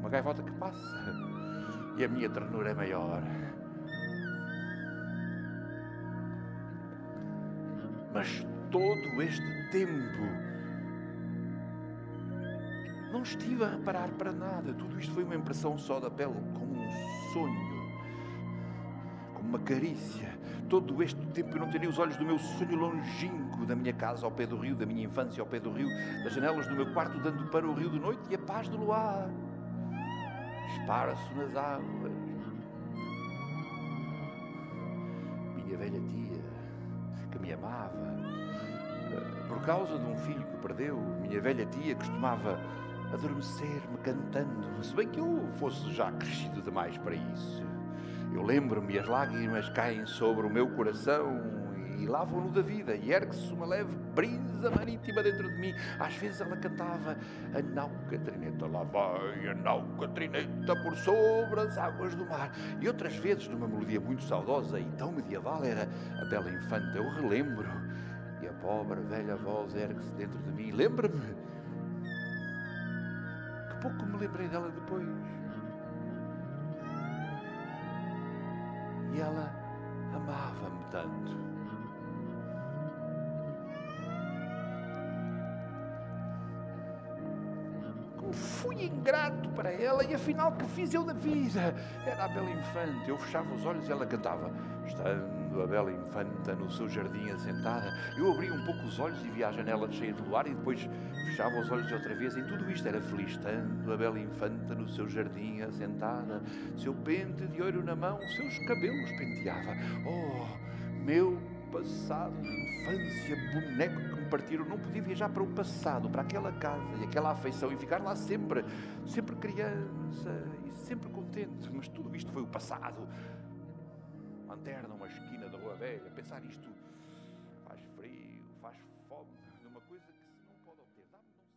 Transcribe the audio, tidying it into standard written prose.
uma gaivota que passa, e a minha ternura é maior. Mas todo este tempo não estive a reparar para nada. Tudo isto foi uma impressão só da pele, como um sonho, como uma carícia. Todo este tempo eu não teria os olhos do meu sonho longínquo, da minha casa ao pé do rio, da minha infância ao pé do rio, das janelas do meu quarto dando para o rio de noite e a paz do luar. Esparço nas águas. Minha velha tia, que me amava, por causa de um filho que perdeu, minha velha tia costumava adormecer-me cantando, se bem que eu fosse já crescido demais para isso. Eu lembro-me e as lágrimas caem sobre o meu coração e lavam-no da vida, e ergue-se uma leve brisa marítima dentro de mim. Às vezes ela cantava a nau Catrineta, lá vai a nau Catrineta por sobre as águas do mar. E outras vezes, numa melodia muito saudosa e tão medieval, era a bela infanta. Eu relembro, e a pobre velha voz ergue-se dentro de mim. Lembra-me, que pouco me lembrei dela depois. E ela amava-me tanto. Como fui ingrato para ela, e afinal que fiz eu da vida? Era a bela infanta. Eu fechava os olhos e ela cantava. Estando a bela infanta no seu jardim assentada. Eu abria um pouco os olhos e via a janela cheia de luar, e depois fechava os olhos outra vez. Em tudo isto era feliz. Estando a bela infanta no seu jardim assentada, seu pente de ouro na mão, seus cabelos penteava. Oh, meu passado de infância, boneco que me partiram. Não podia viajar para o passado, para aquela casa e aquela afeição e ficar lá sempre, sempre criança e sempre contente. Mas tudo isto foi o passado. Lanterna, uma esquina da Rua Velha. Pensar isto faz frio, faz fome, numa coisa que se não pode obter. Dá-me não